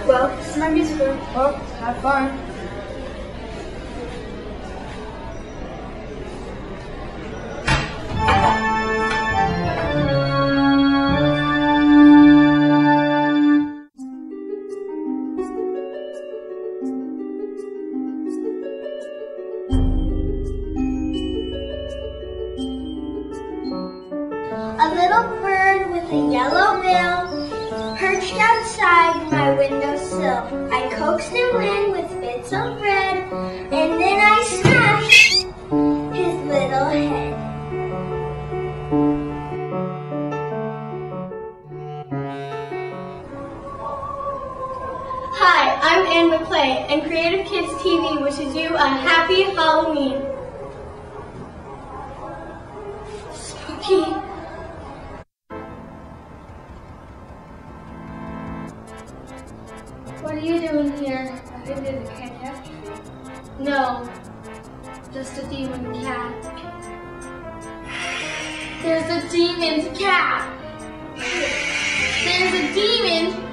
Well, this is my musical. Well, have fun. A little bird with a yellow bill perched outside my windowsill. I coaxed him in with bits of bread, and then I smashed his little head. Hi, I'm Anne McClay, and Creative Kids TV wishes you a happy Halloween. Spooky. What are you doing here? I think there's a catastrophe. No, just a demon cat. There's a demon cat. There's a demon